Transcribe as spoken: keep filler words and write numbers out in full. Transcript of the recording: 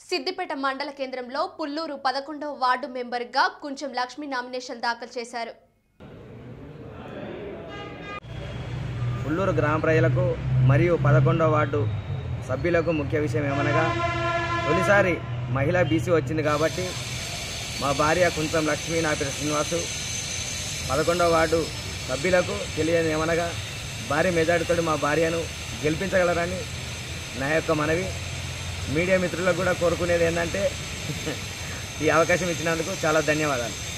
సిద్దిపేట మండల కేంద్రంలో పుల్లూరు పదకొండవ వార్డు మెంబర్గా కుంచెం లక్ష్మి నామినేషన్ దాఖలు చేశారు. పుల్లూరు గ్రామ ప్రజలకు మరియు పదకొండవ వార్డు సభ్యులకు ముఖ్య విషయం ఏమనగా, తొలిసారి మహిళా బీసీ వచ్చింది కాబట్టి మా భార్య కుంచెం లక్ష్మి, నా పేరు శ్రీనివాసు, పదకొండవ వార్డు సభ్యులకు తెలియని ఏమనగా భారీ మెజార్టీతో మా భార్యను గెలిపించగలరని నా యొక్క మనవి. మీడియా మిత్రులకు కూడా కోరుకునేది ఏంటంటే ఈ అవకాశం ఇచ్చినందుకు చాలా ధన్యవాదాలు.